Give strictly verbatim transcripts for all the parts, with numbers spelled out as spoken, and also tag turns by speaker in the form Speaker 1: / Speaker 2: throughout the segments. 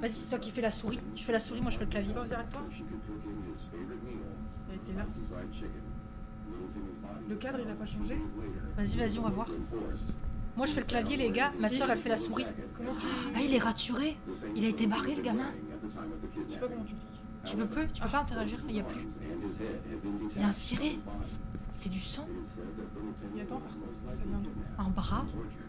Speaker 1: Vas-y, c'est toi qui fais la souris. Tu fais la souris, moi je fais le clavier.
Speaker 2: Attends, direct toi. Il était là. Le cadre il a pas changé.
Speaker 1: Vas-y, vas-y, on va voir. Moi je fais le clavier, les gars. Ma
Speaker 2: Si.
Speaker 1: soeur elle fait la souris.
Speaker 2: Comment tu...
Speaker 1: Ah, il est raturé. Il a été barré, le gamin.
Speaker 2: Je sais pas comment tu cliques.
Speaker 1: Tu peux plus, tu peux pas interagir. Il y a plus. Il y a un ciré. C'est du sang.
Speaker 2: Et attends, par contre, ça vient d'où?
Speaker 1: Un bras.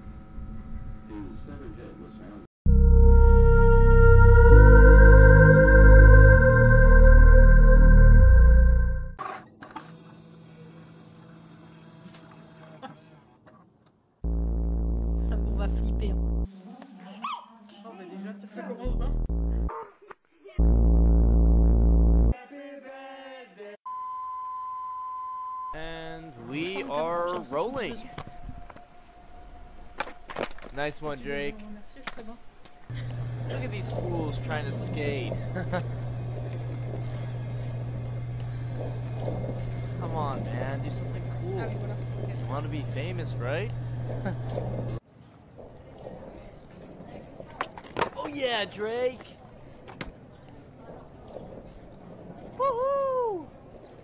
Speaker 1: Ça, on va flipper. Hein.
Speaker 2: Oh bah déjà, ça commence bien.
Speaker 3: And we are rolling. Nice one, Drake.
Speaker 2: Merci, je sais pas.
Speaker 3: Look at these fools trying to skate. Come on, man, do something cool.
Speaker 2: Ah oui, voilà. Okay.
Speaker 3: You want to be famous, right? Oh yeah, Drake. Woohoo!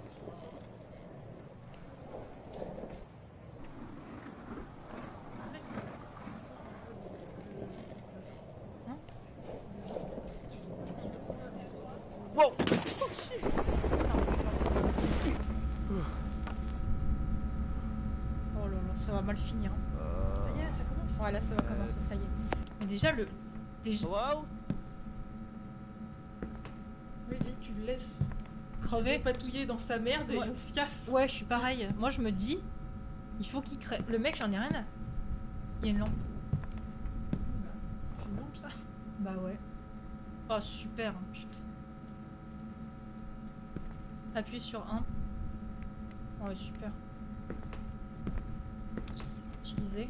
Speaker 3: Whoa! Oh shit!
Speaker 1: Oh là là, ça va mal finir.
Speaker 3: Uh,
Speaker 2: Ça y est, ça commence.
Speaker 1: Ouais, là ça va commencer, ça y est. Mais déjà le... Déjà...
Speaker 3: Hello?
Speaker 2: Oui, lui, tu le laisses
Speaker 1: Crever.
Speaker 2: patouiller dans sa merde et
Speaker 1: Ouais.
Speaker 2: on se casse.
Speaker 1: Ouais, je suis pareil. Moi je me dis, il faut qu'il crève. Le mec, j'en ai rien à... Il y a une lampe.
Speaker 2: C'est une lampe, ça.
Speaker 1: Bah ouais. Oh super, hein, putain. Appuie sur un. Ouais, super. Utiliser.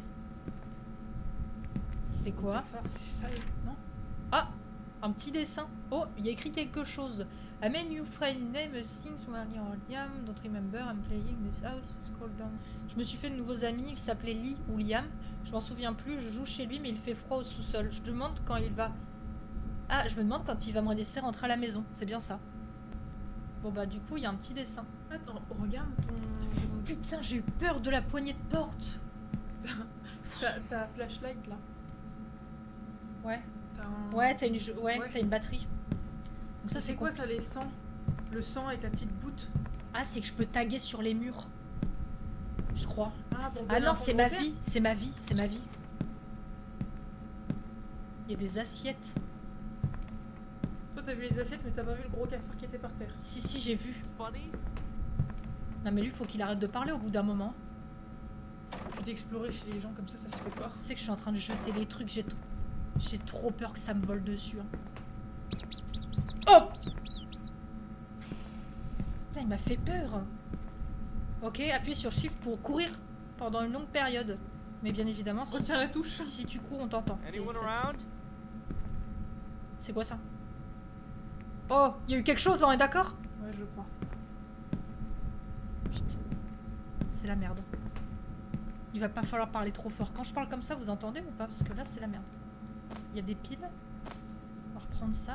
Speaker 1: C'était quoi?
Speaker 2: C'est ça, non?
Speaker 1: Ah, un petit dessin. Oh, il y a écrit quelque chose. A man new friend name things were near Liam. Don't remember, I'm playing this house. Scroll down. Je me suis fait de nouveaux amis. Il s'appelait Lee ou Liam. Je m'en souviens plus. Je joue chez lui, mais il fait froid au sous-sol. Je demande quand il va. Ah, je me demande quand il va me laisser rentrer à la maison. C'est bien ça. Bon bah du coup, il y a un petit dessin.
Speaker 2: Attends, regarde ton...
Speaker 1: Putain, j'ai eu peur de la poignée de porte.
Speaker 2: ta, ta flashlight là.
Speaker 1: Ouais.
Speaker 2: T'as un...
Speaker 1: Ouais, t'as une, jo- ouais,
Speaker 2: Ouais.
Speaker 1: t'as une batterie. Donc ça,
Speaker 2: C'est
Speaker 1: c'est
Speaker 2: quoi
Speaker 1: quoi?
Speaker 2: ça, les sangs? Le sang avec la petite goutte.
Speaker 1: Ah, c'est que je peux taguer sur les murs. Je crois.
Speaker 2: Ah, pour
Speaker 1: Ah
Speaker 2: donner
Speaker 1: non,
Speaker 2: un
Speaker 1: c'est ma
Speaker 2: commentaire.
Speaker 1: vie, c'est ma vie, c'est ma vie. Il y a des assiettes.
Speaker 2: Toi t'as vu les assiettes mais t'as pas vu le gros cafard qui était par terre.
Speaker 1: Si, si, j'ai vu.
Speaker 3: Funny?
Speaker 1: Non mais lui, faut qu'il arrête de parler au bout d'un moment.
Speaker 2: Puis d'explorer chez les gens comme ça, ça se fait pas.
Speaker 1: Tu sais que je suis en train de jeter les trucs, j'ai t- j'ai trop peur que ça me vole dessus. Hein. Oh Putain, il m'a fait peur. Ok, appuie sur Shift pour courir pendant une longue période. Mais bien évidemment, si,
Speaker 2: Retiens la touche.
Speaker 1: si tu cours, on t'entend. C'est-
Speaker 3: Anyone
Speaker 1: c'est-
Speaker 3: around?
Speaker 1: C'est quoi ça? Oh, il y a eu quelque chose, on est d'accord?
Speaker 2: Ouais, je crois.
Speaker 1: Putain. C'est la merde. Il va pas falloir parler trop fort. Quand je parle comme ça, vous entendez ou pas? Parce que là, c'est la merde. Il y a des piles. On va reprendre ça.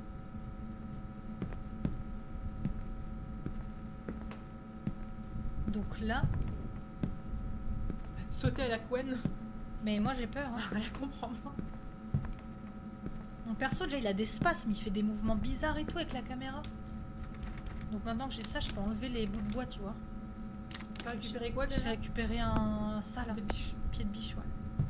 Speaker 1: Donc là...
Speaker 2: Sauter à la couenne.
Speaker 1: Mais moi, j'ai peur. Hein.
Speaker 2: Rien comprendre.
Speaker 1: Mon perso, déjà, il a des spasmes. Il fait des mouvements bizarres et tout avec la caméra. Donc maintenant que j'ai ça, je peux enlever les bouts de bois, tu vois.
Speaker 2: T'as récupéré quoi
Speaker 1: J'ai
Speaker 2: déjà?
Speaker 1: récupéré un... ça, là.
Speaker 2: Pied de biche.
Speaker 1: Pied de biche, ouais.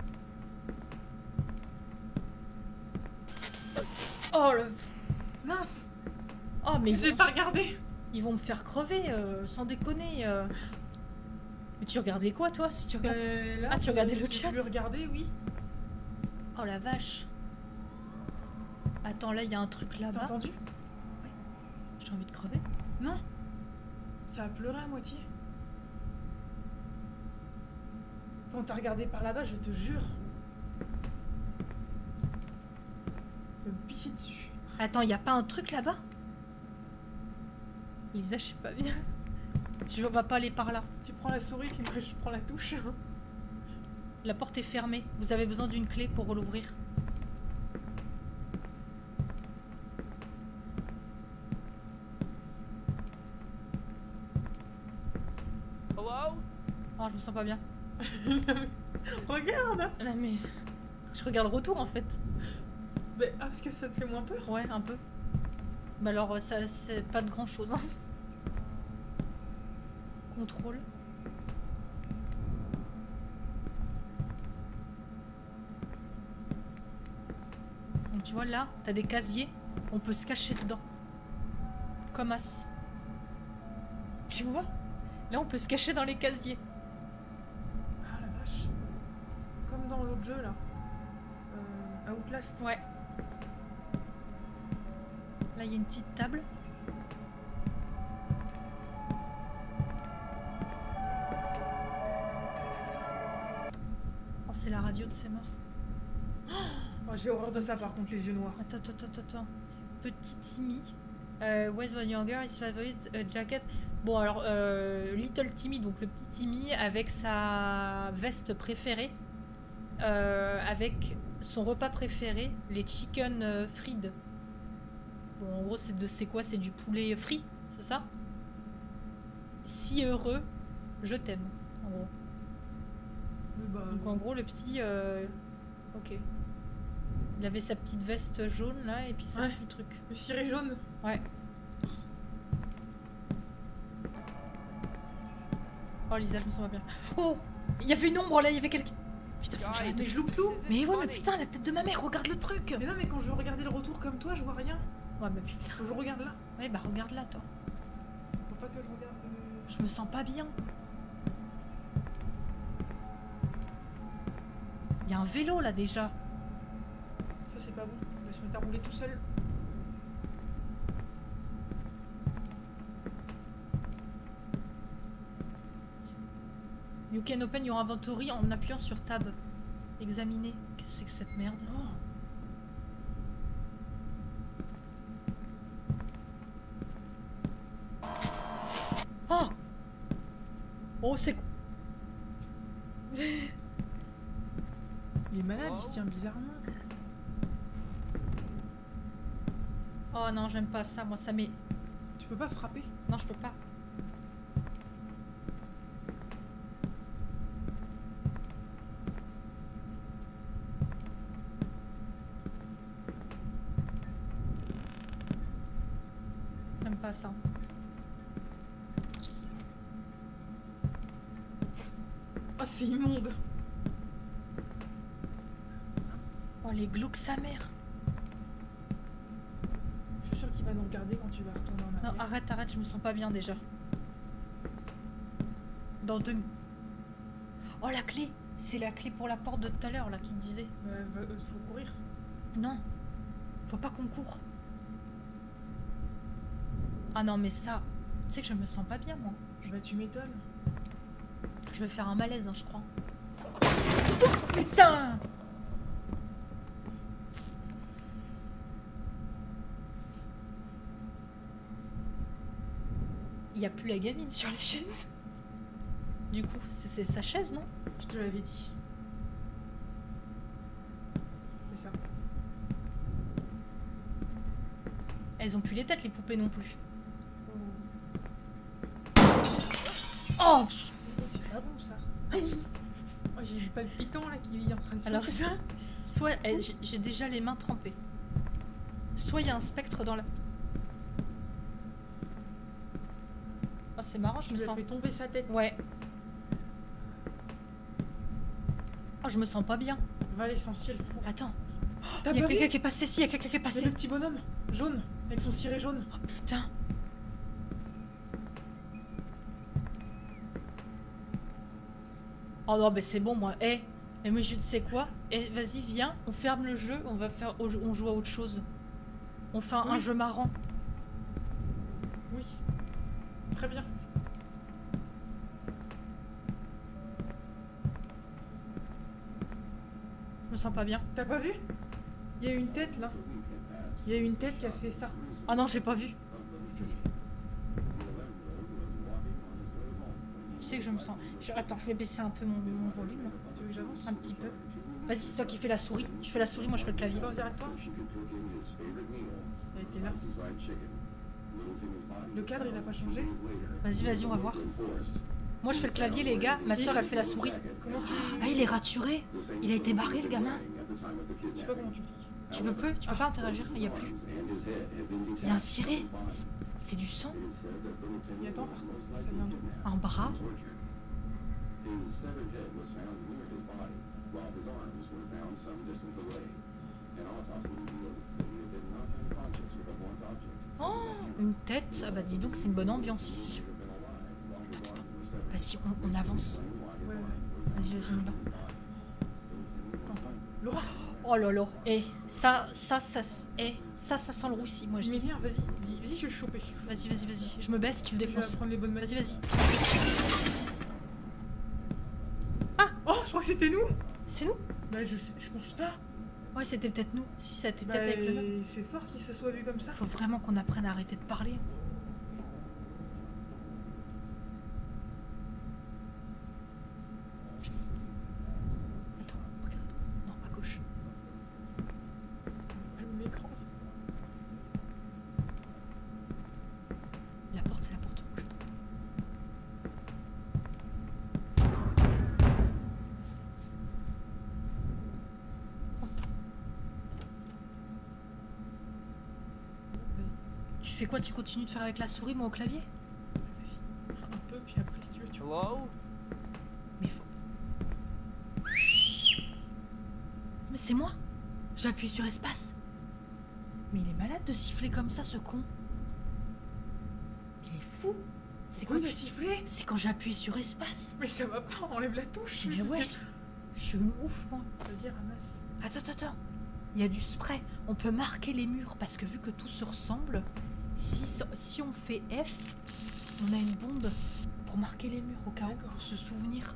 Speaker 1: Oh, le...
Speaker 2: Mince.
Speaker 1: Oh, mais...
Speaker 2: J'ai pas regardé.
Speaker 1: Ils vont me faire crever, euh, sans déconner. euh. Mais tu regardais quoi, toi, si tu regardais...
Speaker 2: Euh, là,
Speaker 1: Ah, tu regardais
Speaker 2: euh,
Speaker 1: le
Speaker 2: j'ai
Speaker 1: chat?
Speaker 2: voulu regarder, oui.
Speaker 1: Oh la vache. Attends, là, il y a un truc
Speaker 2: T'as
Speaker 1: là-bas.
Speaker 2: entendu?
Speaker 1: J'ai envie de crever.
Speaker 2: Non. Ça a pleuré à moitié. Quand t'as regardé par là-bas, je te jure. Je vais me pisser dessus.
Speaker 1: Attends, il y a pas un truc là-bas? Lisa, je sais pas bien. Je on va pas aller par là.
Speaker 2: Tu prends la souris, puis moi je prends la touche.
Speaker 1: La porte est fermée. Vous avez besoin d'une clé pour l'ouvrir. Non, je me sens pas bien.
Speaker 2: Regarde.
Speaker 1: Non mais... Je regarde le retour en fait.
Speaker 2: Mais, ah, parce que ça te fait moins peur.
Speaker 1: Ouais, un peu. Bah alors, euh, ça c'est pas de grand chose. Hein. Contrôle. Donc tu vois là, t'as des casiers, on peut se cacher dedans. Comme As. Tu vois? Là on peut se cacher dans les casiers.
Speaker 2: Ah la vache. Comme dans l'autre jeu là. Euh, Outlast.
Speaker 1: Ouais. Là il y a une petite table. Oh c'est la radio de ses morts.
Speaker 2: Oh, j'ai horreur de ça par contre, les yeux noirs.
Speaker 1: Attends, attends, attends, attends. Petit Timmy. Euh, Wes was younger, his favorite uh, jacket. Bon, alors, euh, Little Timmy, donc le petit Timmy, avec sa veste préférée, euh, avec son repas préféré, les chicken euh, fried. Bon, en gros, c'est de c'est quoi? C'est du poulet frit, c'est ça? Si heureux, je t'aime, en gros.
Speaker 2: Oui, bah,
Speaker 1: Donc, en gros, le petit. Euh... Ok. Il avait sa petite veste jaune là et puis sa
Speaker 2: Ouais.
Speaker 1: petit truc.
Speaker 2: le ciré jaune.
Speaker 1: Ouais. Oh Lisa, je me sens pas bien. Oh, il y avait une ombre là, il y avait quelqu'un. Putain, faut que j'arrête de
Speaker 2: Mais je loupe tout.
Speaker 1: Mais ouais, mais putain, la tête de ma mère, regarde le truc.
Speaker 2: Mais non, mais quand je regardais le retour comme toi, je vois rien.
Speaker 1: Ouais, mais putain.
Speaker 2: Faut que je regarde là.
Speaker 1: Ouais, bah regarde là, toi.
Speaker 2: Faut pas que je regarde. euh,
Speaker 1: Je me sens pas bien. Il y a un vélo là déjà.
Speaker 2: Ça, c'est pas bon. Il va se mettre à rouler tout seul.
Speaker 1: You can open your inventory en appuyant sur tab. Examiner. Qu'est-ce que c'est que cette merde?
Speaker 2: Oh.
Speaker 1: Oh Oh, c'est quoi?
Speaker 2: Il est malade, il se tient bizarrement.
Speaker 1: Oh non, j'aime pas ça, moi ça met.
Speaker 2: Tu peux pas frapper.
Speaker 1: Non, je peux pas. J'aime pas ça.
Speaker 2: Oh, c'est immonde.
Speaker 1: Oh, les glauques sa mère.
Speaker 2: Je suis sûre qu'il va nous regarder quand tu vas retourner en
Speaker 1: Non,
Speaker 2: arrière.
Speaker 1: arrête, arrête, je me sens pas bien déjà. Dans deux... Oh, la clé! C'est la clé pour la porte de tout à l'heure, là, qui te disait.
Speaker 2: Euh, va- euh, faut courir.
Speaker 1: Non. Faut pas qu'on court. Ah non, mais ça... Tu sais que je me sens pas bien, moi.
Speaker 2: Bah, tu m'étonnes.
Speaker 1: Je vais faire un malaise, hein, je crois. Oh, putain! Il y a plus la gamine sur la chaise. Du coup, c'est c'est sa chaise, non?
Speaker 2: Je te l'avais dit. C'est ça.
Speaker 1: Elles ont plus les têtes, les poupées non plus.
Speaker 2: Oh.
Speaker 1: Oh!
Speaker 2: C'est pas bon ça. Oh, j'ai eu palpitant là qui est en train de
Speaker 1: Alors
Speaker 2: sauter.
Speaker 1: ça, soit eh, j'ai- j'ai déjà les mains trempées. Soit il y a un spectre dans la... Oh, c'est marrant, je
Speaker 2: Tu
Speaker 1: me
Speaker 2: lui as
Speaker 1: sens...
Speaker 2: fait tomber sa tête.
Speaker 1: Ouais. Oh, je me sens pas bien.
Speaker 2: Va à l'essentiel. cours.
Speaker 1: Attends.
Speaker 2: T'as
Speaker 1: Il y a
Speaker 2: pas vu?
Speaker 1: quelqu'un qui est passé, si, il y a quelqu'un qui est
Speaker 2: C'est
Speaker 1: passé.
Speaker 2: le petit bonhomme jaune avec son ciré jaune.
Speaker 1: Oh putain. Oh non, mais c'est bon, moi. Eh, mais moi, je sais quoi? Eh, vas-y, viens, on ferme le jeu, on va faire, on joue à autre chose. On fait un, un
Speaker 2: Oui.
Speaker 1: jeu marrant.
Speaker 2: Oui. Très bien.
Speaker 1: Je me sens pas bien.
Speaker 2: T'as pas vu? Il y a eu une tête là. Il y a eu une tête qui a fait ça.
Speaker 1: Ah non, j'ai pas vu. Tu sais que je me sens... je- Attends, je vais baisser un peu mon, mon volume, là.
Speaker 2: Tu veux que j'avance?
Speaker 1: Un petit peu. Vas-y, c'est toi qui fais la souris. Tu fais la souris, moi je fais le clavier.
Speaker 2: Attends, arrête-toi. Il a été là. Le cadre il a pas changé.
Speaker 1: Vas-y, vas-y, on va voir. Moi je fais le clavier les gars, ma
Speaker 2: Si.
Speaker 1: soeur elle fait la souris.
Speaker 2: Comment tu...
Speaker 1: Ah il est raturé. Il a été barré le gamin.
Speaker 2: Je sais pas comment tu cliques.
Speaker 1: Tu peux plus, tu peux pas interagir, il y a plus. Il a un ciré. C'est du sang.
Speaker 2: Et attends, par contre, ça vient d'où?
Speaker 1: Un bras. Oh, une tête. Ah bah dis donc c'est une bonne ambiance ici. Attends, attends. Vas-y, on, on avance.
Speaker 2: Ouais, ouais.
Speaker 1: Vas-y, vas-y, on y va.
Speaker 2: T'entends? Laura!
Speaker 1: Oh là là. Eh, ça, ça, ça, eh, ça, ça sent le roussi, moi je
Speaker 2: Mais
Speaker 1: dis.
Speaker 2: viens, vas-y. Vas-y, je vais le choper.
Speaker 1: Vas-y, vas-y, vas-y. Je me baisse, tu le
Speaker 2: Je vais
Speaker 1: défonces.
Speaker 2: prendre les bonnes
Speaker 1: Vas-y,
Speaker 2: matières.
Speaker 1: vas-y.
Speaker 2: Oh, je crois que c'était nous!
Speaker 1: C'est nous?
Speaker 2: Bah, je sais, je pense pas.
Speaker 1: Ouais, c'était peut-être nous. Si, c'était
Speaker 2: Bah,
Speaker 1: peut-être avec le même.
Speaker 2: c'est fort qu'il se soit vu comme ça.
Speaker 1: Faut vraiment qu'on apprenne à arrêter de parler. Attends, regarde. Non, à gauche.
Speaker 2: Allume l'écran.
Speaker 1: La porte, c'est la porte rouge. Tu fais quoi? Tu continues de faire avec la souris, moi au clavier?
Speaker 2: Vas-y. Un peu, puis après, si tu veux, tu vois.
Speaker 3: Hello?
Speaker 1: Mais faut... Mais c'est moi. J'appuie sur espace. Mais il est malade de siffler comme ça, ce con. Il est fou. C'est
Speaker 2: Pourquoi
Speaker 1: quand,
Speaker 2: il a
Speaker 1: tu-
Speaker 2: sifflé?
Speaker 1: c'est quand j'appuie sur espace.
Speaker 2: Mais ça va pas, enlève la touche.
Speaker 1: Mais
Speaker 2: je
Speaker 1: ouais,
Speaker 2: sais.
Speaker 1: je suis une ouf, moi.
Speaker 2: Vas-y, ramasse.
Speaker 1: Attends, attends, attends. Il y a du spray. On peut marquer les murs parce que vu que tout se ressemble, si, si on fait F, on a une bombe pour marquer les murs au cas où,
Speaker 2: D'accord.
Speaker 1: pour se souvenir.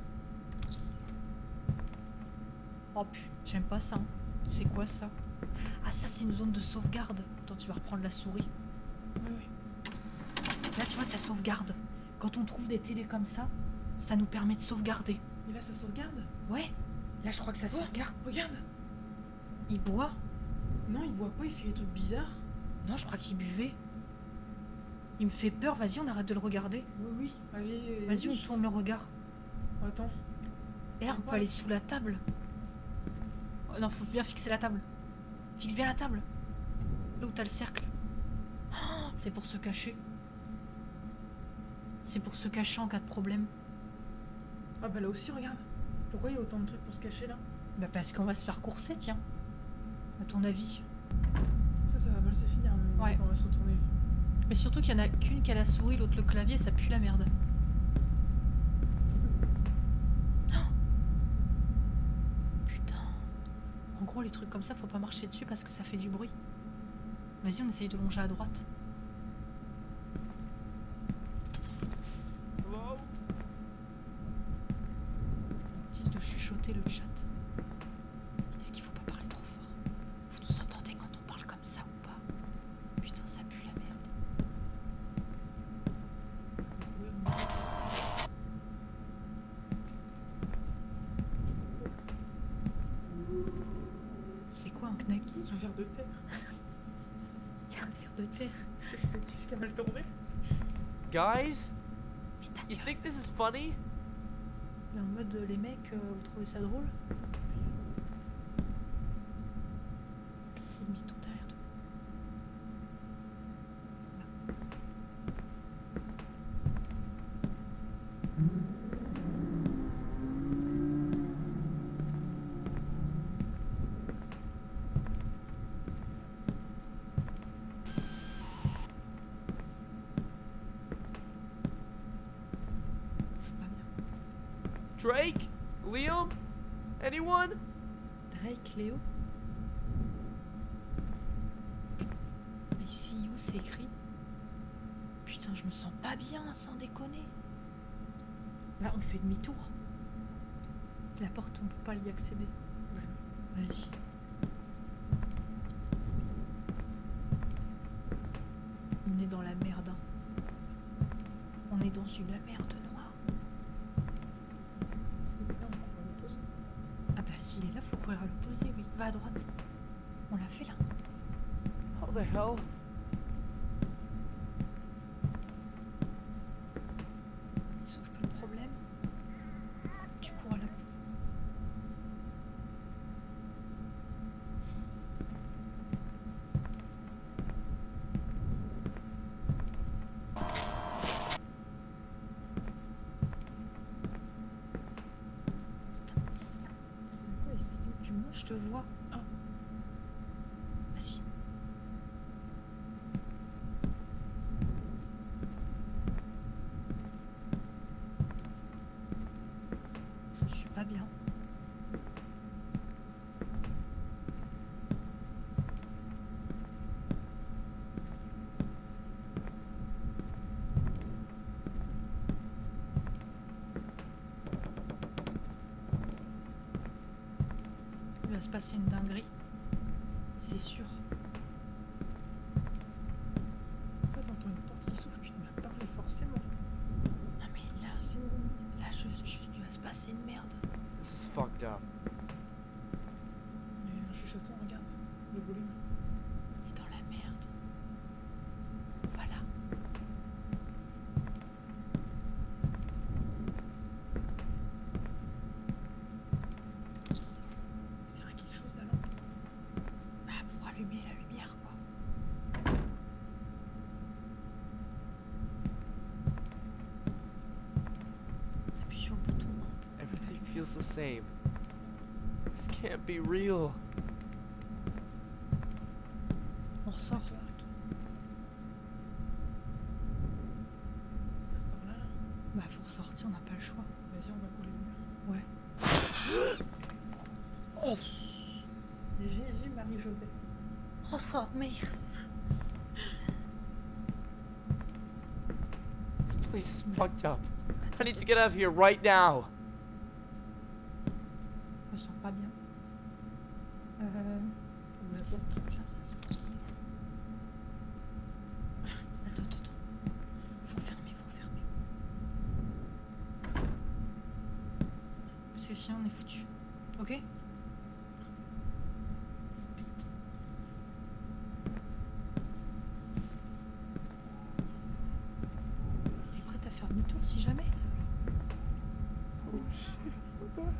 Speaker 1: Oh putain, j'aime pas ça. hein. C'est quoi ça? Ah, ça c'est une zone de sauvegarde. Attends, tu vas reprendre la souris.
Speaker 2: Oui, oui.
Speaker 1: Là, tu vois, ça sauvegarde. Quand on trouve des télés comme ça, ça nous permet de sauvegarder.
Speaker 2: Mais là, ça sauvegarde.
Speaker 1: Ouais. Là, je crois que ça
Speaker 2: Oh.
Speaker 1: sauvegarde.
Speaker 2: Regarde.
Speaker 1: Il boit.
Speaker 2: Non, il boit pas, il fait des trucs bizarres.
Speaker 1: Non, je crois qu'il buvait. Il me fait peur. Vas-y, on arrête de le regarder.
Speaker 2: Oui, oui. Allez.
Speaker 1: Vas-y, on tourne le regard.
Speaker 2: Attends.
Speaker 1: Et là, on peut
Speaker 2: Ouais.
Speaker 1: aller sous la table. Oh, non, faut bien fixer la table. Fixe bien la table. Là où t'as le cercle. Oh, c'est pour se cacher. C'est pour se cacher en cas de problème.
Speaker 2: Ah bah là aussi, regarde. Pourquoi il y a autant de trucs pour se cacher là?
Speaker 1: Bah parce qu'on va se faire courser, tiens. À ton avis.
Speaker 2: Ça, ça va mal se finir. Mais
Speaker 1: Ouais.
Speaker 2: On va se retourner.
Speaker 1: Mais surtout qu'il y en a qu'une qui a la souris, l'autre le clavier, ça pue la merde. Oh. Putain. En gros, les trucs comme ça, faut pas marcher dessus parce que ça fait du bruit. Vas-y, on essaye de longer à droite.
Speaker 3: Hello?
Speaker 1: Ils disent de chuchoter le chat. Ils disent qu'il faut pas parler trop fort. Vous nous entendez quand on parle comme ça ou pas? Putain, ça pue la merde. C'est quoi un knacky?
Speaker 2: Un verre de terre.
Speaker 1: Il y a un verre de terre.
Speaker 2: Jusqu'à mal tourner.
Speaker 3: Guys?
Speaker 1: Mais ta
Speaker 3: You
Speaker 1: gueule.
Speaker 3: think this is funny?
Speaker 1: Il est en mode euh, les mecs, euh, vous trouvez ça drôle? Fais demi-tour derrière toi. Là. C'est pas bien.
Speaker 3: Drake? Liam? Anyone?
Speaker 1: Drake, Léo. Mais ici, où c'est écrit? Putain, je me sens pas bien, sans déconner. Là, on fait demi-tour. La porte, on peut pas y accéder. Vas-y. On est dans la merde. hein. On est dans une merde noire. Ah bah s'il est là, faut courir à l'opposé, oui. Va à droite. On l'a fait là.
Speaker 3: How the hell?
Speaker 1: Sauf que le problème, te vois.
Speaker 2: Ah.
Speaker 1: Vas-y. Je suis pas bien. Il va se passer une dinguerie. C'est sûr.
Speaker 2: En fait, t'entends une porte qui s'ouvre, tu te mets à parler forcément.
Speaker 1: Non mais là,
Speaker 2: C'est-
Speaker 1: là je, je, il va se passer une merde.
Speaker 3: This is fucked up.
Speaker 2: Mais en chuchotant, regarde le volume.
Speaker 1: Il est dans la merde. Voilà.
Speaker 2: C'est vrai quelque chose là-bas.
Speaker 1: Bah pour allumer la lumière quoi. Appuie sur le bouton.
Speaker 3: Everything feels the same. This can't be real.
Speaker 1: On ressort.
Speaker 2: Passe par là, là.
Speaker 1: Bah faut ressortir, on n'a pas le choix.
Speaker 2: Vas-y, on va coller le mur.
Speaker 1: Ouais. Oh,
Speaker 2: Jésus, Marie-Josée.
Speaker 1: oh fuck me.
Speaker 3: This place is fucked up. I need to get out of here right now.
Speaker 1: Je me sens pas bien. Euh...
Speaker 2: On
Speaker 1: Attends,
Speaker 2: attend.
Speaker 1: attends, attends. Faut fermer, faut fermer. Parce que sinon on est foutu. Ok? T'es prête à faire demi-tour si jamais?
Speaker 3: Oh shit. What the hell?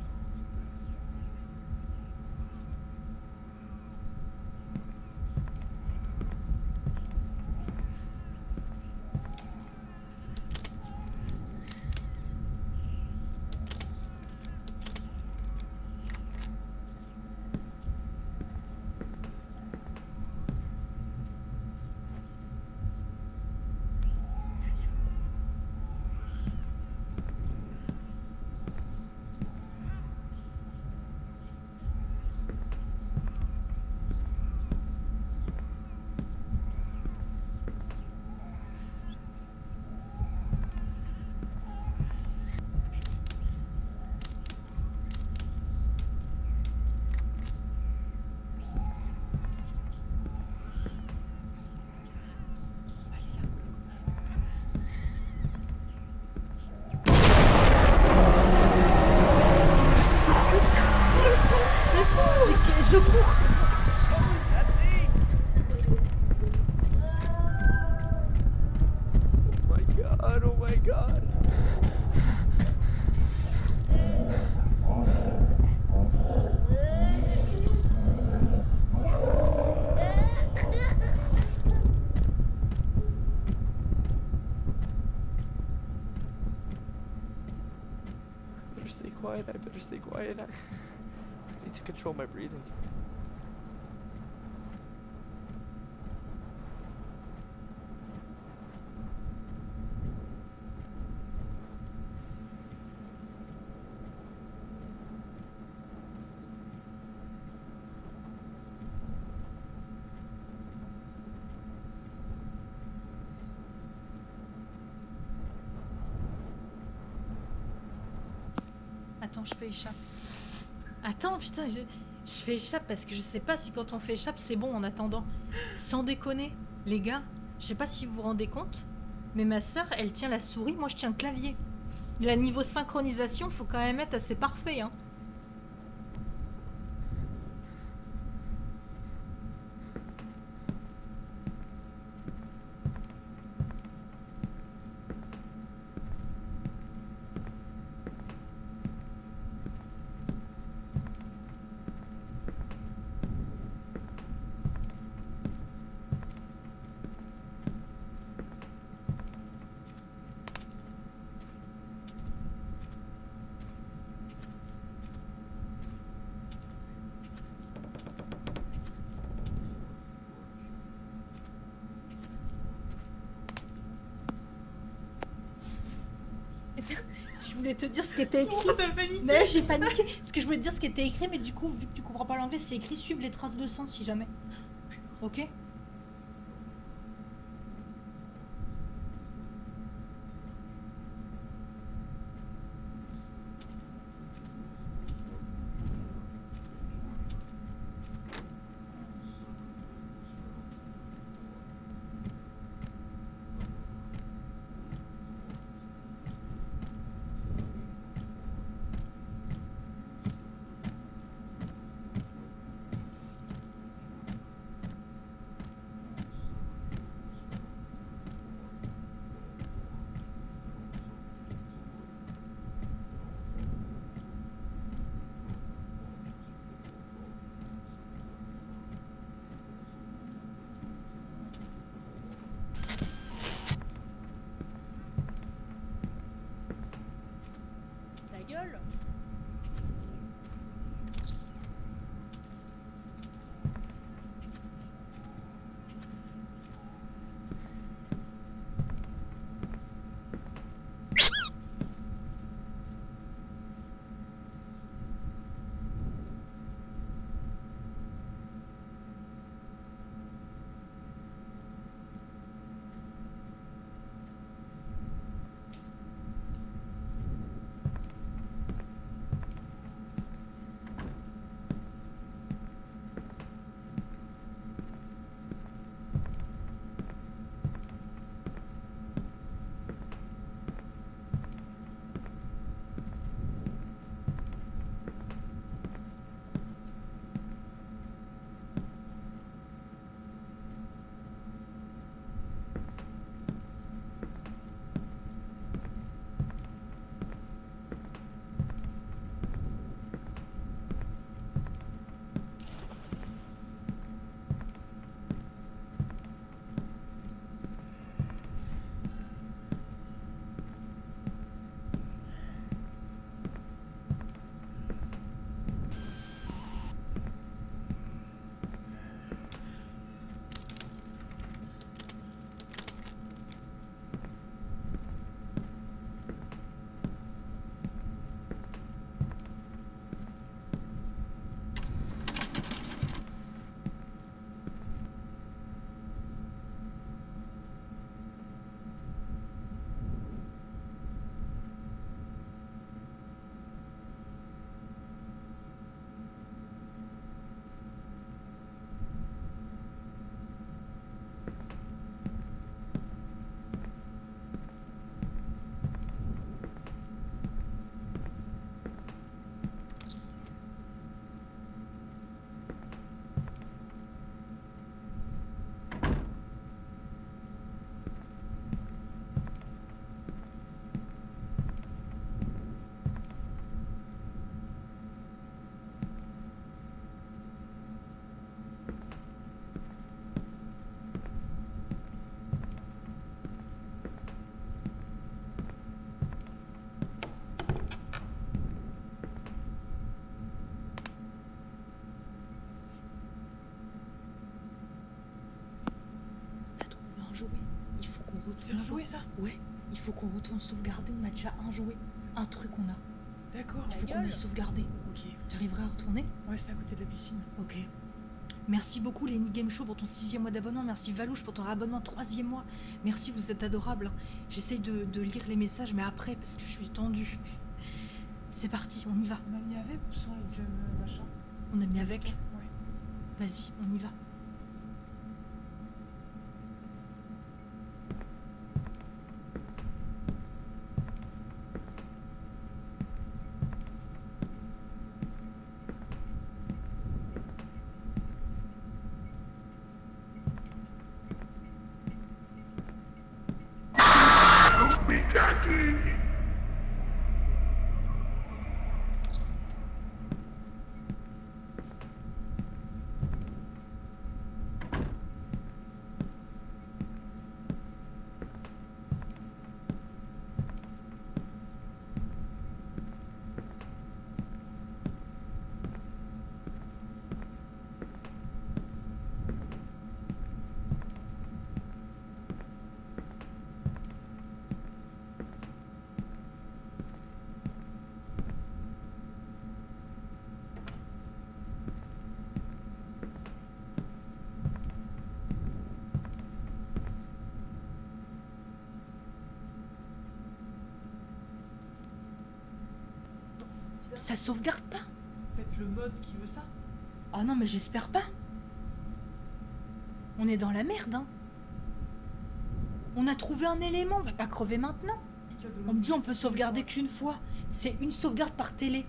Speaker 1: Je cours!
Speaker 3: Oh my god, oh my god. I better stay quiet, I better stay quiet. I, I need to control my breathing.
Speaker 1: Attends, je fais échappe. Attends, putain, je, je fais échappe parce que je sais pas si quand on fait échappe, c'est bon en attendant. Sans déconner, les gars, je sais pas si vous vous rendez compte, mais ma soeur, elle tient la souris, moi je tiens le clavier. Là, niveau synchronisation, faut quand même être assez parfait, hein. voulais te dire ce qui était écrit.
Speaker 2: Oh, t'as paniqué.
Speaker 1: Mais j'ai paniqué. Parce que je voulais te dire ce qui était écrit, mais du coup, vu que tu comprends pas l'anglais, c'est écrit suivre les traces de sang si jamais. Ok? Ta gueule! Jouet. Il faut qu'on retourne.
Speaker 2: Faire jouer ça?
Speaker 1: Ouais, il faut qu'on retourne sauvegarder. On a déjà un jouet, un truc qu'on a.
Speaker 2: D'accord.
Speaker 1: Il faut qu'on aille sauvegarder.
Speaker 2: Ok.
Speaker 1: Tu arriveras à retourner?
Speaker 2: Ouais, c'est à côté de la piscine.
Speaker 1: Ok. Merci beaucoup Lenny Game Show pour ton sixième mois d'abonnement. Merci Valouche pour ton abonnement troisième mois. Merci, vous êtes adorables. J'essaye de, de lire les messages, mais après, parce que je suis tendue. C'est parti, on y va.
Speaker 2: On a mis avec ou sans les jump euh, machin?
Speaker 1: On a mis avec?
Speaker 2: Ouais.
Speaker 1: Vas-y, on y va. ça sauvegarde pas.
Speaker 2: Peut-être le mode qui veut ça.
Speaker 1: Ah non, mais j'espère pas. On est dans la merde, hein. On a trouvé un élément, on va pas crever maintenant.
Speaker 2: Et qu'il y a de
Speaker 1: On me dit
Speaker 2: l'autre.
Speaker 1: on peut sauvegarder qu'une fois. C'est une sauvegarde par télé.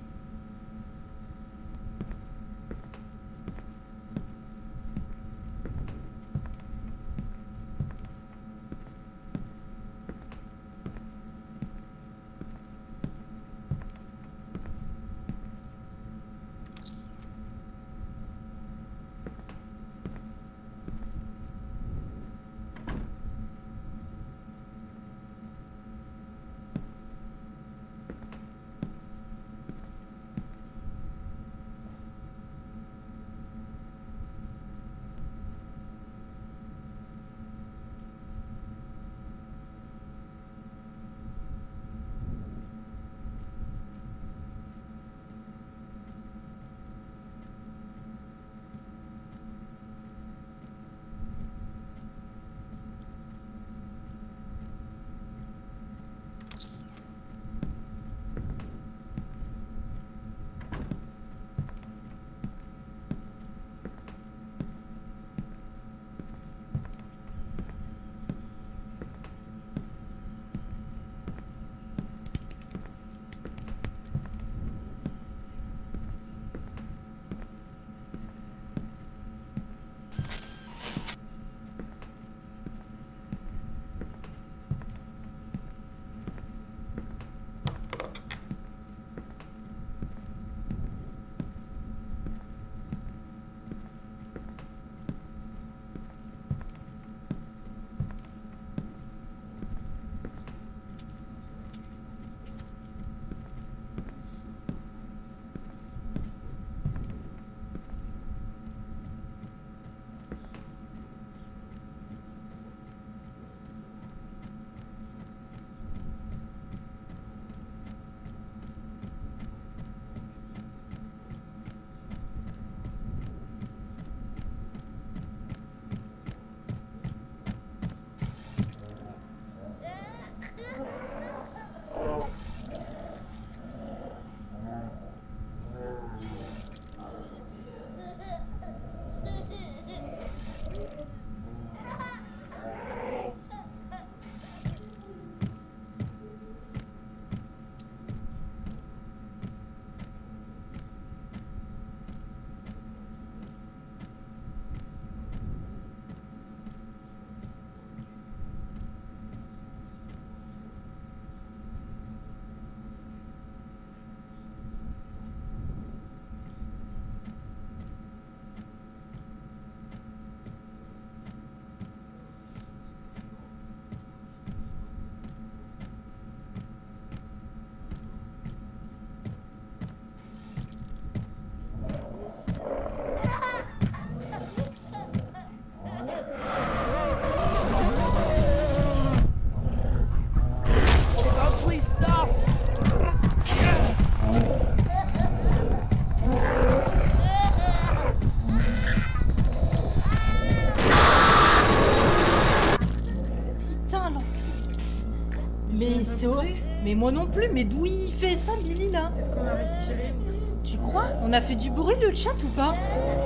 Speaker 1: c'est horrible. Mais moi non plus, mais d'où il fait ça, Billy, là?
Speaker 2: Est-ce qu'on a respiré aussi?
Speaker 1: Tu crois? On a fait du bruit, le chat, ou pas?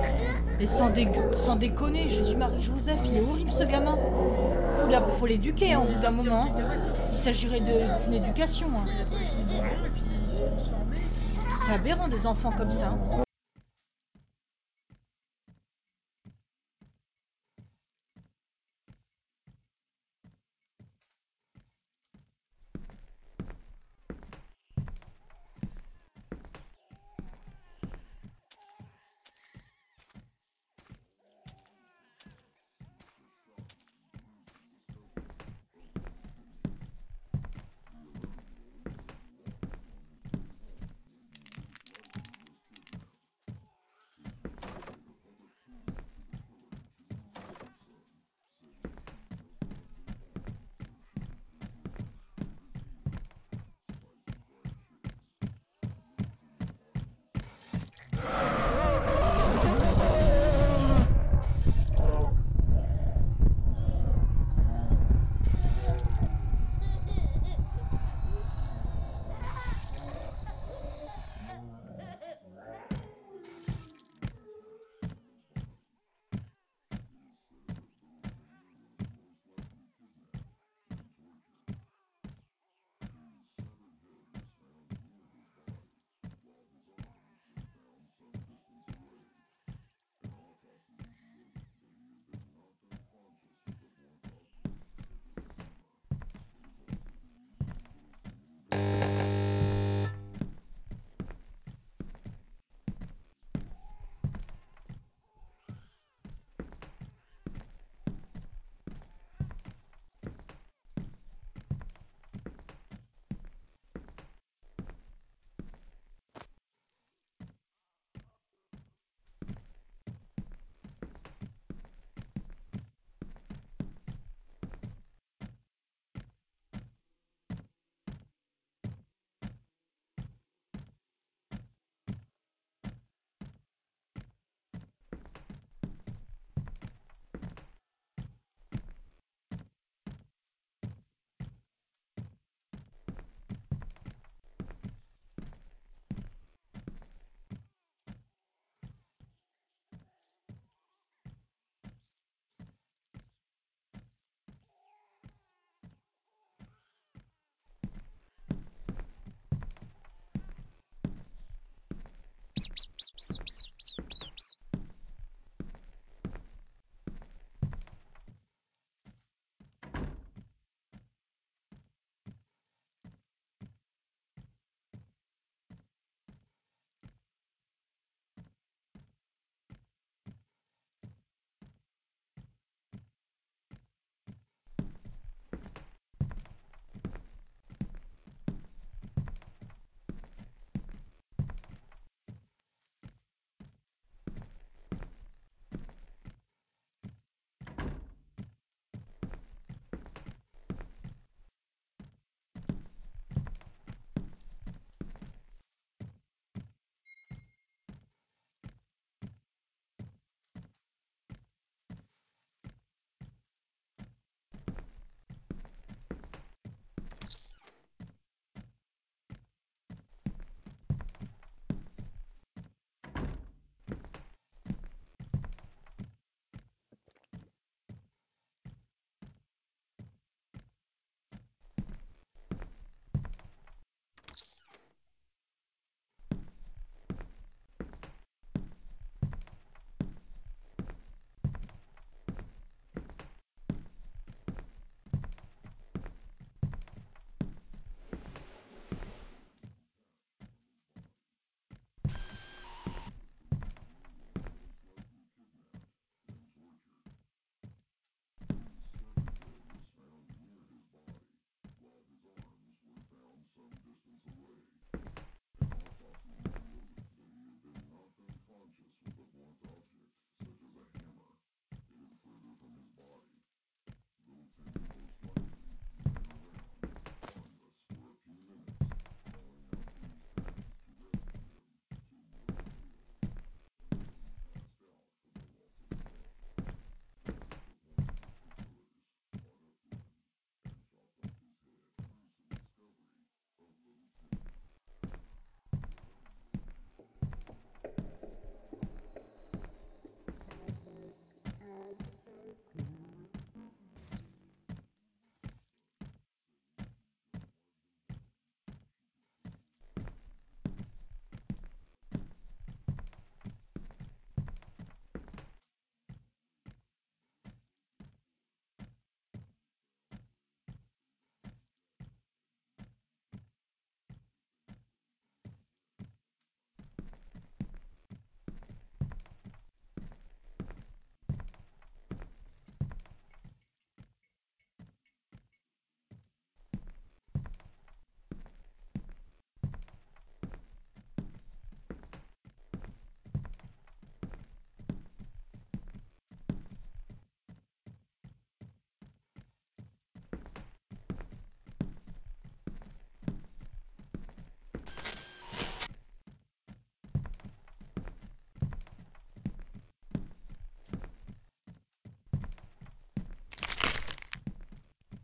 Speaker 1: Et sans, dé... sans déconner, Jésus-Marie-Joseph, il est horrible, ce gamin. Faut la- faut l'éduquer, hein, au bout d'un moment. hein. Il s'agirait de- d'une éducation. hein.
Speaker 2: Il a pris son ballon et puis il s'est transformé.
Speaker 1: C'est aberrant, des enfants comme ça. hein.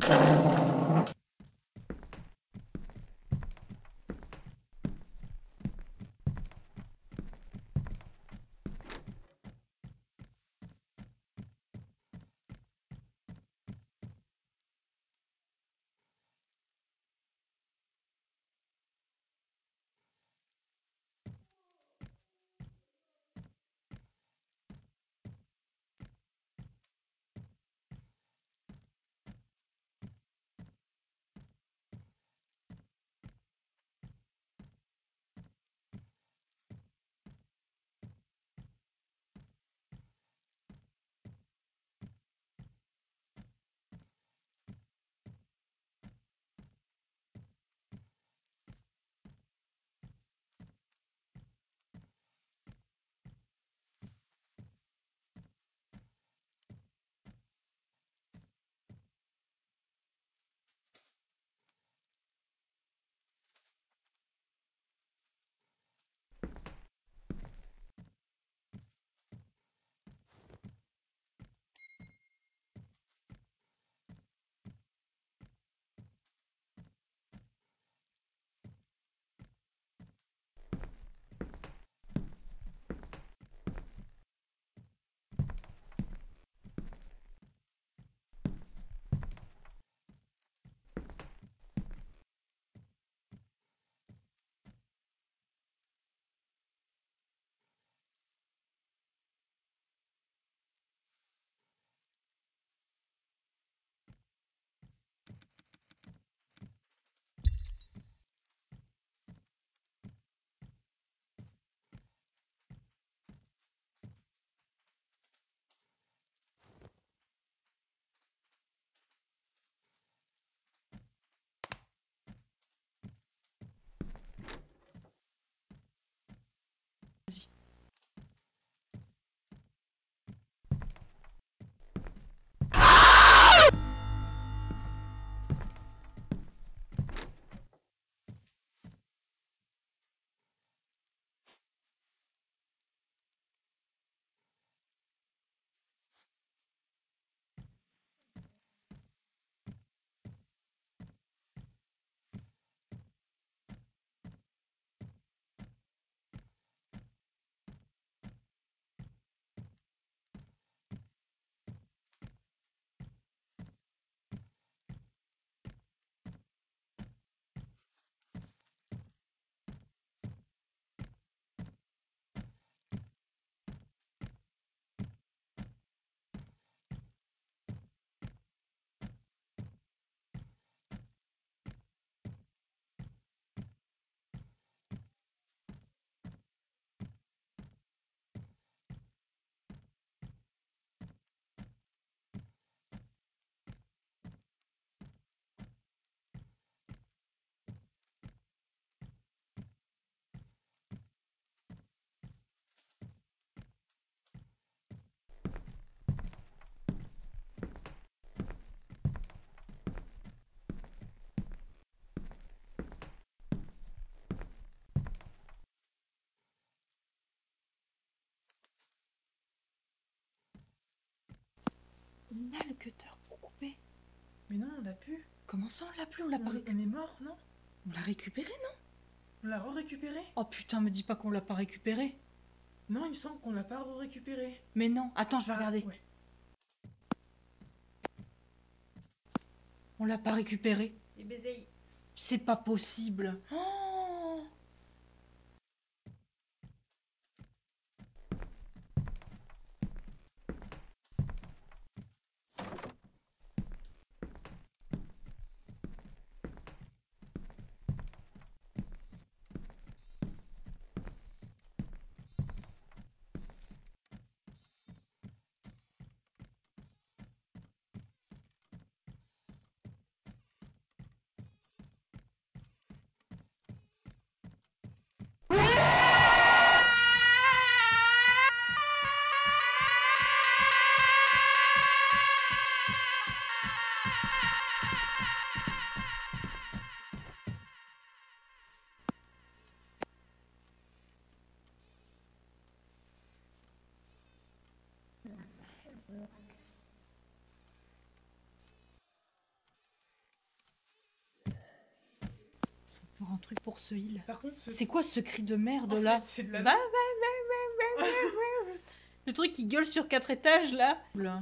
Speaker 1: On a le cutter pour couper.
Speaker 2: Mais non, on l'a plus.
Speaker 1: Comment ça on l'a plus? On l'a pas
Speaker 2: On,
Speaker 1: récupéré.
Speaker 2: on est mort, non?
Speaker 1: On l'a récupéré, non?
Speaker 2: On l'a re-récupéré?
Speaker 1: Oh putain, me dis pas qu'on l'a pas récupéré.
Speaker 2: Non, il me semble qu'on l'a pas re-récupéré.
Speaker 1: Mais non, attends, je vais
Speaker 2: Ah,
Speaker 1: regarder.
Speaker 2: ouais.
Speaker 1: On l'a pas récupéré.
Speaker 2: Et baiser.
Speaker 1: C'est pas possible. Oh. Pour un truc pour ce heal.
Speaker 2: Par contre, ce...
Speaker 1: C'est quoi ce cri de merde
Speaker 2: en
Speaker 1: là?
Speaker 2: fait, c'est de la...
Speaker 1: Bah, bah, bah, bah, bah, bah, bah. Le truc qui gueule sur quatre étages là. Là.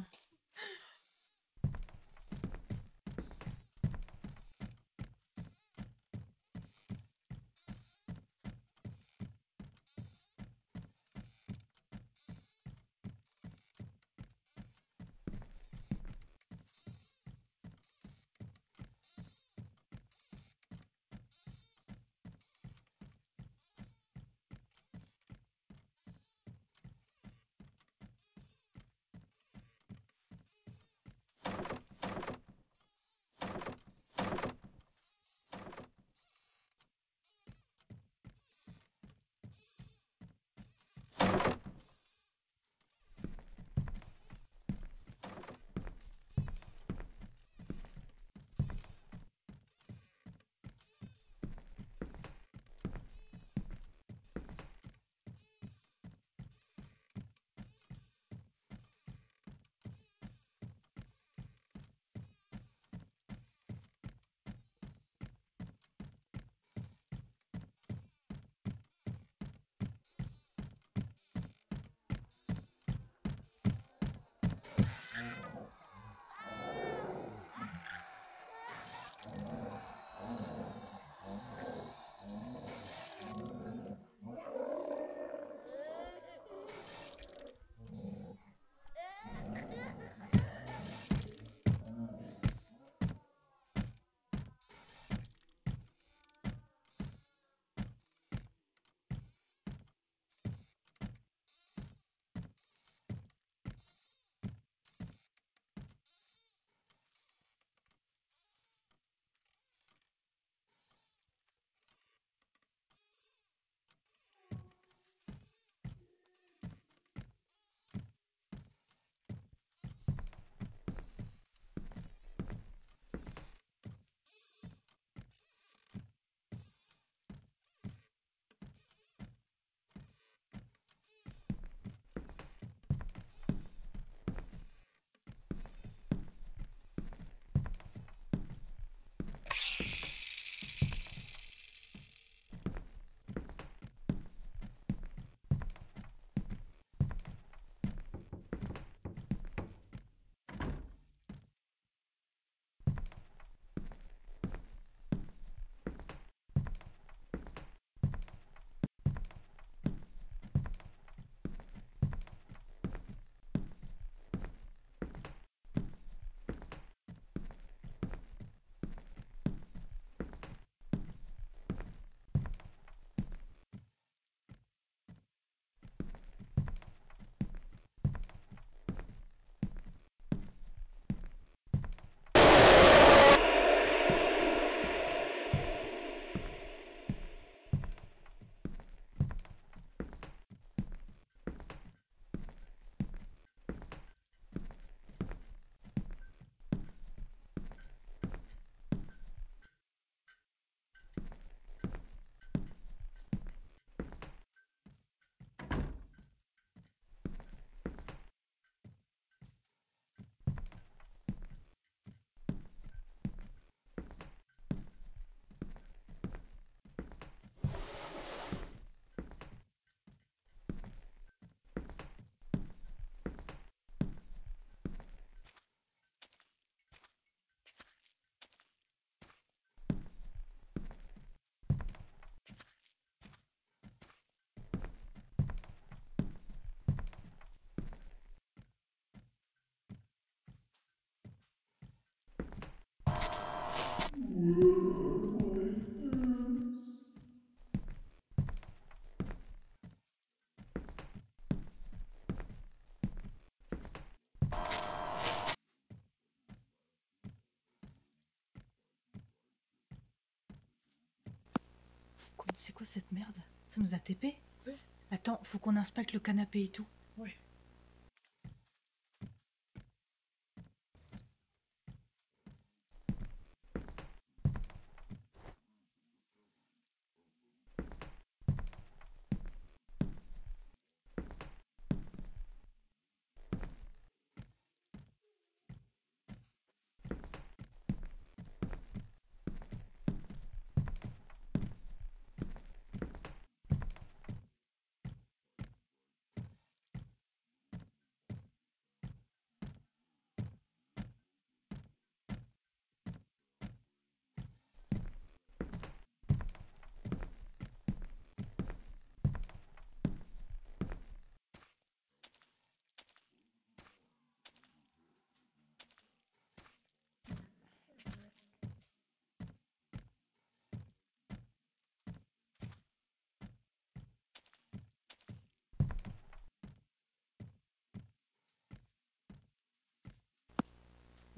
Speaker 1: C'est quoi cette merde? Ça nous a T P?
Speaker 2: Ouais.
Speaker 1: Attends, faut qu'on inspecte le canapé et tout.
Speaker 2: Ouais.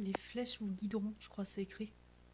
Speaker 1: Les flèches vous guideront, je crois c'est écrit.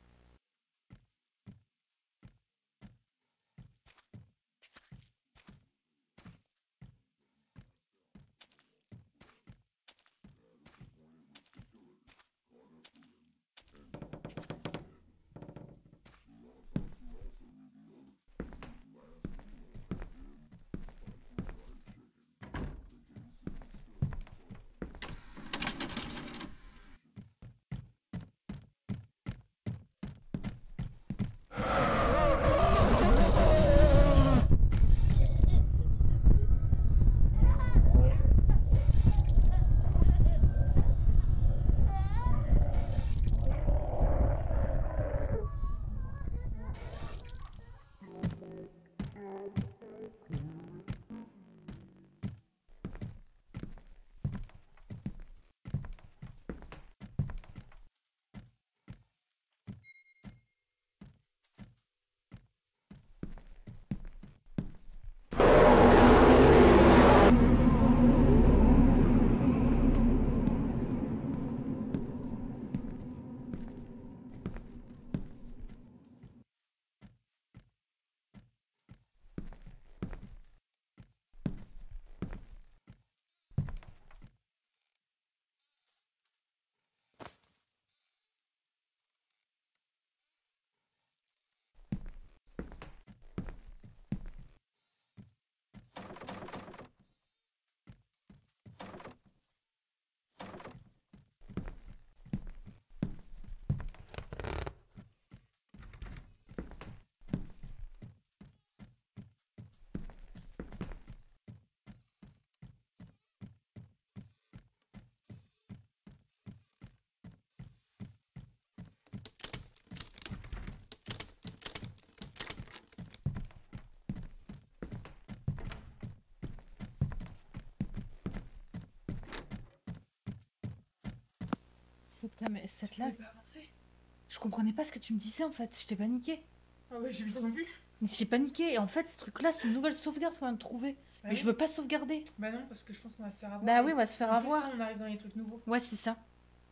Speaker 1: Putain, mais cette là,
Speaker 2: pas avancer.
Speaker 1: je comprenais pas ce que tu me disais en fait, j'étais paniquée.
Speaker 2: Ah ouais, j'ai bien vu.
Speaker 1: Mais j'ai paniqué et en fait ce truc là c'est une nouvelle sauvegarde qu'on vient de trouver.
Speaker 2: Bah
Speaker 1: mais
Speaker 2: oui.
Speaker 1: je veux pas sauvegarder.
Speaker 2: Bah non, parce que je pense qu'on va se faire avoir.
Speaker 1: Bah oui, on va se faire
Speaker 2: En plus,
Speaker 1: avoir.
Speaker 2: là, on arrive dans les trucs nouveaux.
Speaker 1: Ouais, c'est ça.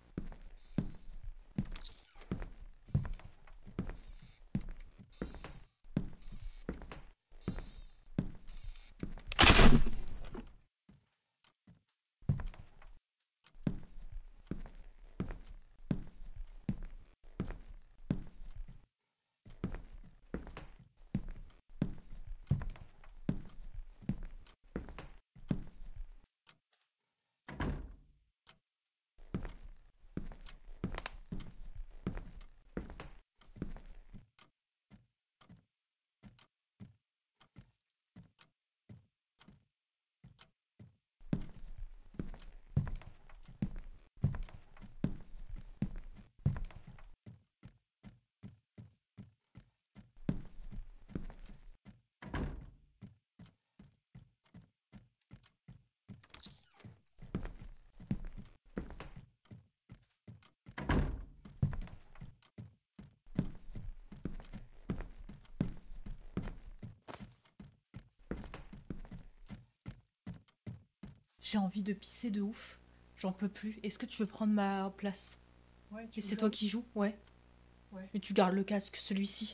Speaker 1: J'ai envie de pisser de ouf. J'en peux plus. Est-ce que tu veux prendre ma place?
Speaker 2: Ouais, tu
Speaker 1: Et c'est
Speaker 2: veux
Speaker 1: toi
Speaker 2: jouer
Speaker 1: qui joues? Ouais.
Speaker 2: Ouais.
Speaker 1: Mais tu gardes le casque, celui-ci.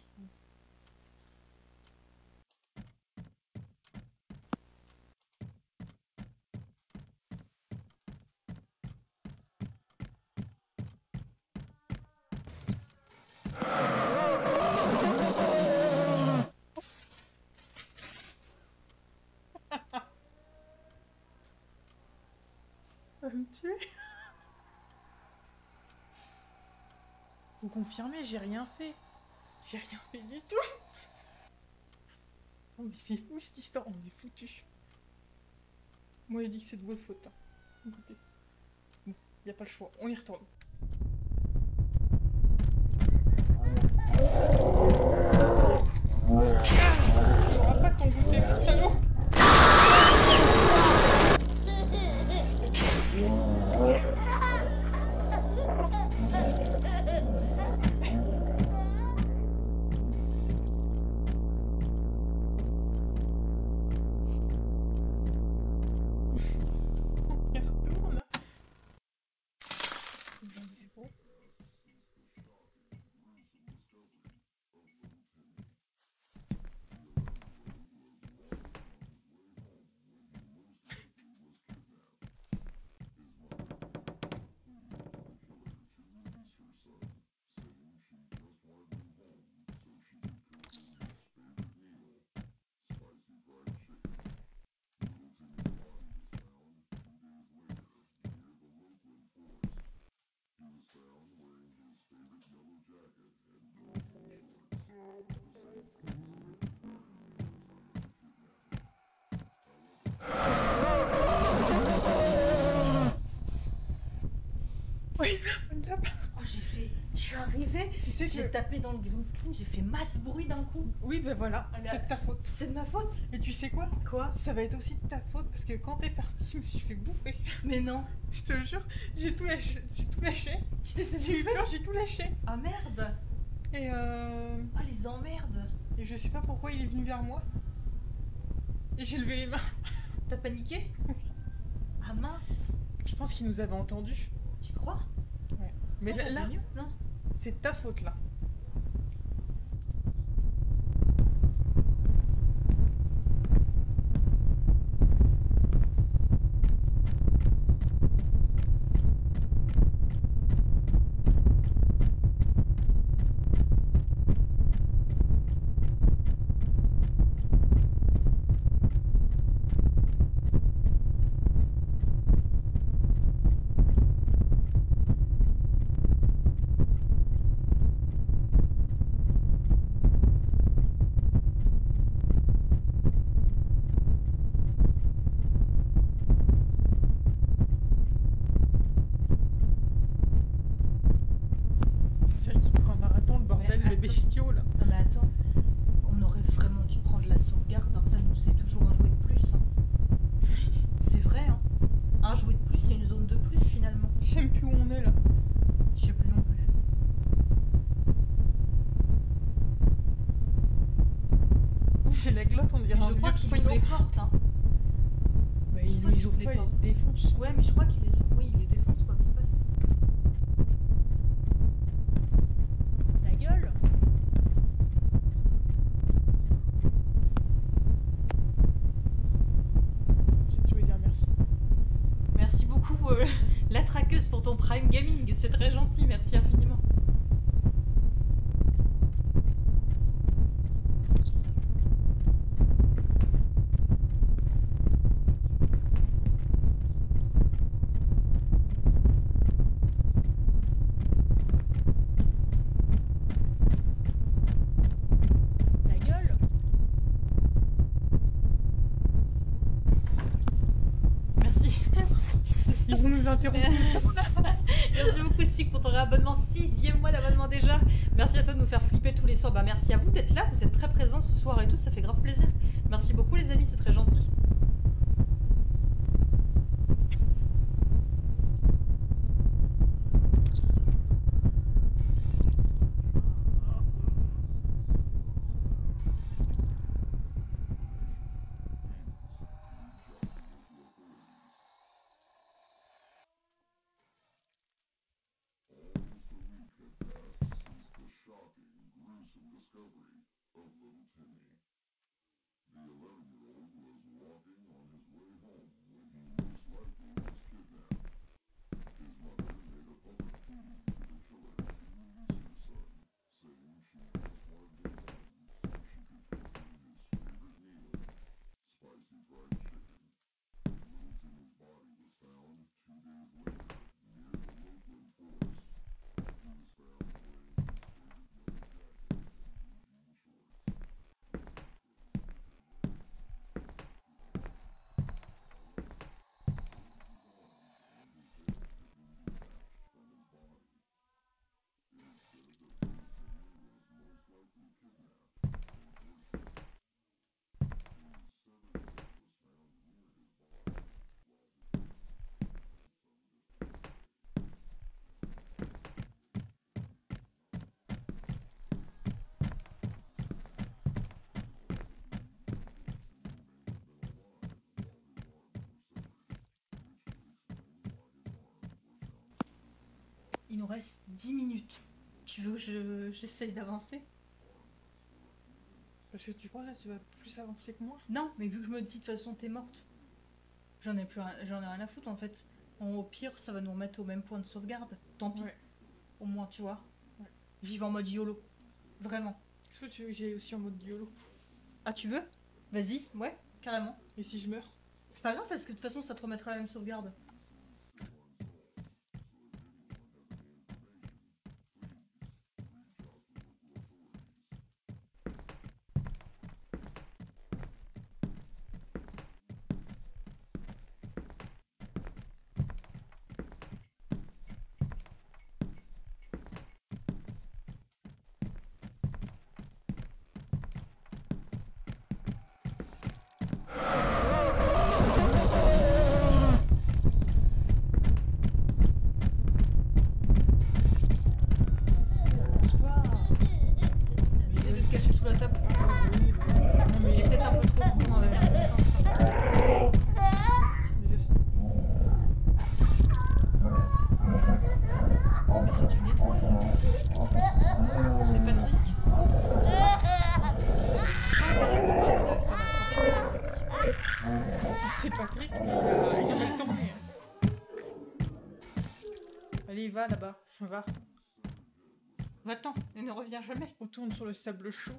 Speaker 1: Va me tuer. Vous confirmez, j'ai rien fait. J'ai rien fait du tout. Oh mais c'est fou cette histoire, on est foutus. Moi il dit que c'est de votre faute. Hein. Écoutez. Bon, y a pas le choix, on y retourne. Ah, on va pas t'en goûter, mon salaud. On y retourne. J'en sais pas. fait... Je suis arrivée,
Speaker 2: Tu sais
Speaker 1: j'ai
Speaker 2: que...
Speaker 1: tapé dans le green screen, j'ai fait masse bruit d'un coup.
Speaker 2: Oui, ben voilà,
Speaker 1: Ah, mais-
Speaker 2: c'est de ta faute.
Speaker 1: C'est de ma faute.
Speaker 2: Et tu sais quoi?
Speaker 1: Quoi?
Speaker 2: Ça va être aussi de ta faute parce que quand t'es parti, je me suis fait bouffer.
Speaker 1: Mais non.
Speaker 2: Je te jure, j'ai tout lâché. J'ai tout lâché.
Speaker 1: Tu t'es fait
Speaker 2: J'ai eu
Speaker 1: bouffer?
Speaker 2: peur, j'ai tout lâché.
Speaker 1: Ah merde.
Speaker 2: Et euh...
Speaker 1: Ah les emmerdes.
Speaker 2: Et je sais pas pourquoi il est venu vers moi. Et j'ai levé les mains.
Speaker 1: T'as paniqué? Ah mince.
Speaker 2: Je pense qu'il nous avait entendus.
Speaker 1: Tu crois?
Speaker 2: Ouais. Mais
Speaker 1: Toi,
Speaker 2: là,
Speaker 1: ça
Speaker 2: là,
Speaker 1: va mieux? Non.
Speaker 2: c'est de ta faute là. C'est vrai qu'il prend un marathon, le bordel,
Speaker 1: Mais
Speaker 2: les
Speaker 1: attends.
Speaker 2: bestiaux là.
Speaker 1: Ah mais attends, on aurait vraiment dû prendre la sauvegarde, hein. Ça nous c'est toujours un jouet de plus. Hein. C'est vrai, hein. Un jouet de plus, c'est une zone de plus finalement.
Speaker 2: Je sais même plus où on est là.
Speaker 1: Je sais plus non plus.
Speaker 2: J'ai la glotte, on dirait
Speaker 1: Mais
Speaker 2: un
Speaker 1: je crois
Speaker 2: vieux
Speaker 1: qu'il
Speaker 2: Twingo.
Speaker 1: ouvre les portes. Hein.
Speaker 2: Bah,
Speaker 1: je
Speaker 2: il
Speaker 1: crois
Speaker 2: les
Speaker 1: qu'il
Speaker 2: ouvre
Speaker 1: ouvre
Speaker 2: pas,
Speaker 1: les
Speaker 2: il
Speaker 1: portes.
Speaker 2: les défonce.
Speaker 1: Ouais, mais je crois qu'il les ouvre. Oui, il les défonce quoi, mais il passe. Ta gueule.
Speaker 2: Si tu veux dire merci.
Speaker 1: Merci beaucoup, euh, la traqueuse, pour ton Prime Gaming. C'est très gentil, merci infiniment. Ta gueule. Merci.
Speaker 2: Ils vont nous interrompre.
Speaker 1: Merci beaucoup Stick pour ton réabonnement, sixième mois d'abonnement déjà. Merci à toi de nous faire flipper tous les soirs. Bah merci à vous d'être là, vous êtes très présents ce soir et tout, ça fait grave plaisir. Merci beaucoup les amis, c'est très gentil. Il nous reste dix minutes. Tu veux que je- j'essaye d'avancer?
Speaker 2: Parce que tu crois là, tu vas plus avancer que moi.
Speaker 1: Non, mais vu que je me dis de toute façon t'es morte. J'en ai plus rien, j'en ai rien à foutre en fait. Au pire, ça va nous remettre au même point de sauvegarde. Tant pis.
Speaker 2: Ouais.
Speaker 1: Au moins, tu vois.
Speaker 2: Ouais.
Speaker 1: J'y vais en mode YOLO. Vraiment.
Speaker 2: Est-ce que tu veux que j'aille aussi en mode YOLO?
Speaker 1: Ah, tu veux? Vas-y, ouais, carrément.
Speaker 2: Et si je meurs?
Speaker 1: C'est pas grave parce que de toute façon, ça te remettra la même sauvegarde.
Speaker 2: Oui, va là-bas. Va.
Speaker 1: Va-t'en, et ne reviens jamais.
Speaker 2: Retourne sur le sable chaud.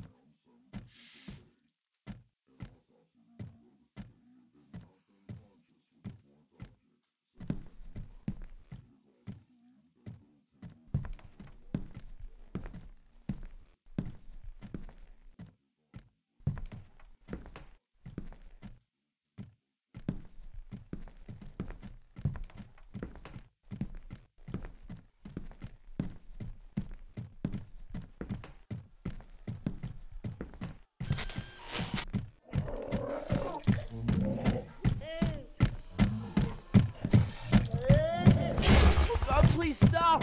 Speaker 3: Oh, please stop!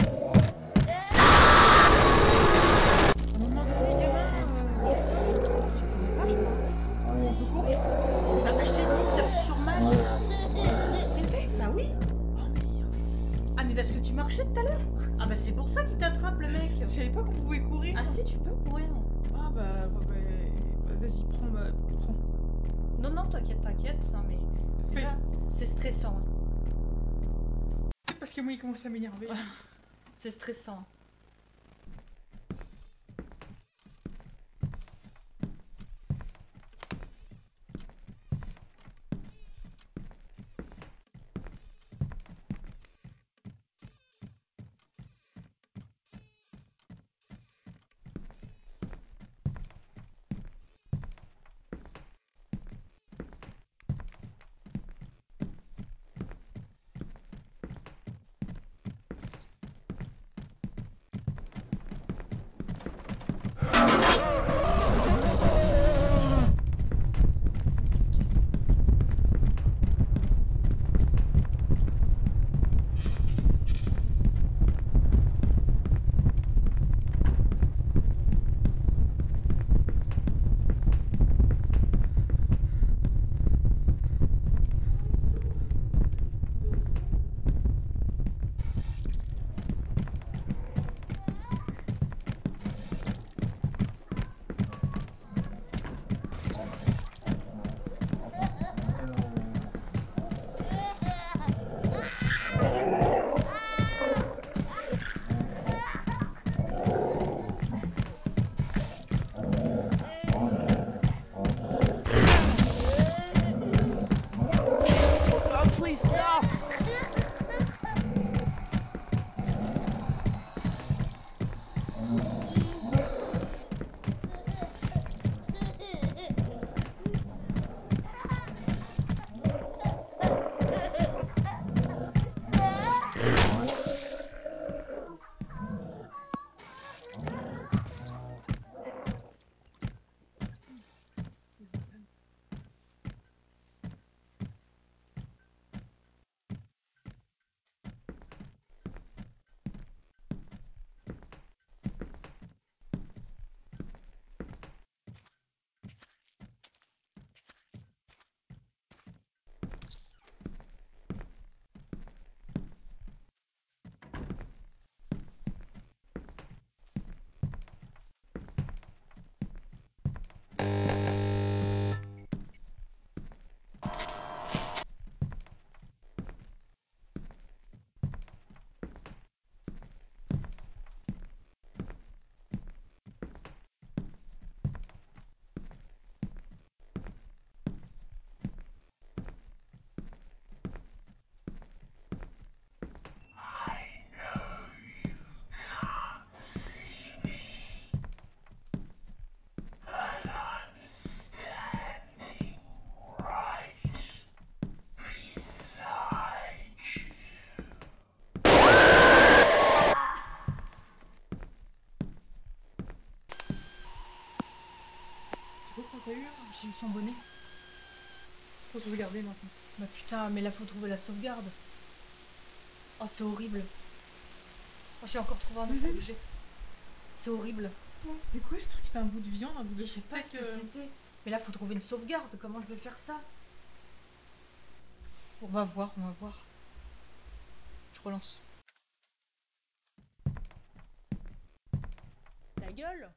Speaker 2: À un moment donné, gamin, euh, tu connais pas, je crois. On peut courir.
Speaker 1: Bah, je t'ai dit, t'appuies sur mage.
Speaker 2: Sprinter.
Speaker 1: Bah oui.
Speaker 2: Oh merde.
Speaker 1: Ah, mais parce que tu marchais tout à l'heure. Ah, bah c'est pour ça qu'il t'attrape, le mec.
Speaker 2: Je savais pas qu'on pouvait courir.
Speaker 1: Ah, si, tu peux courir.
Speaker 2: Ah bah, bah, bah, bah, vas-y, prends ma... Prends.
Speaker 1: Non, non, t'inquiète, t'inquiète. hein, mais déjà, c'est stressant. hein.
Speaker 2: Parce que moi, il commence à m'énerver.
Speaker 1: C'est stressant.
Speaker 3: Oh, please stop!
Speaker 2: T'as eu J'ai eu son bonnet. Faut sauvegarder maintenant.
Speaker 1: Bah putain, mais là faut trouver la sauvegarde. Oh, c'est horrible. Oh, j'ai encore trouvé un autre
Speaker 2: Mhm.
Speaker 1: objet. C'est horrible.
Speaker 2: Mais quoi ce truc? C'était un bout de viande, un bout de
Speaker 1: Je sais pas ce que
Speaker 2: steak, euh,
Speaker 1: c'était. Mais là faut trouver une sauvegarde. Comment je vais faire ça? On va voir, on va voir. Je relance. Ta gueule!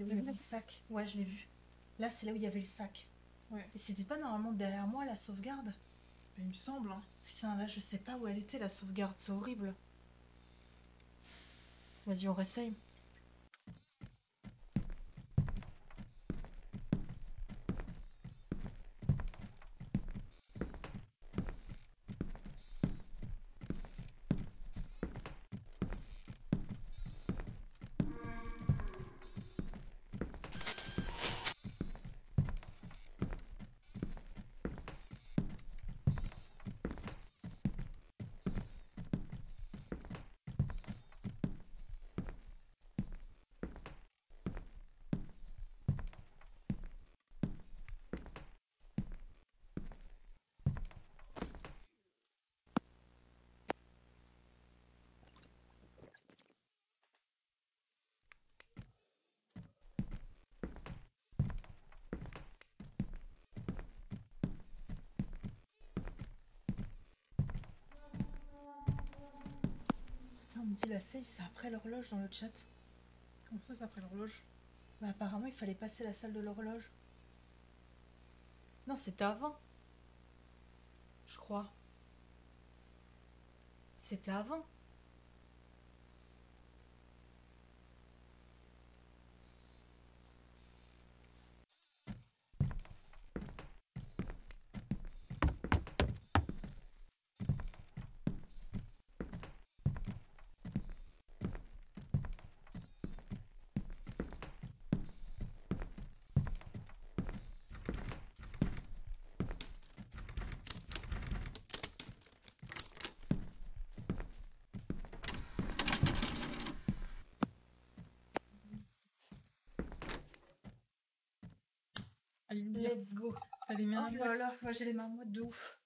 Speaker 1: où il y avait le sac. Ouais, je l'ai vu. Là, c'est là où il y avait le sac.
Speaker 2: Ouais.
Speaker 1: Et c'était pas normalement derrière moi la sauvegarde?
Speaker 2: Il me semble, hein.
Speaker 1: Putain, là, je sais pas où elle était la sauvegarde, c'est horrible. Vas-y, on réessaye. Putain, on me dit la save, c'est après l'horloge dans le chat.
Speaker 2: Comment ça, c'est après l'horloge?
Speaker 1: Bah, apparemment, il fallait passer la salle de l'horloge. Non, c'était avant. Je crois. C'était avant.
Speaker 2: Alléluia.
Speaker 1: Let's go.
Speaker 2: T'as les mains
Speaker 1: Oh là là, moi j'ai les mains moites de ouf.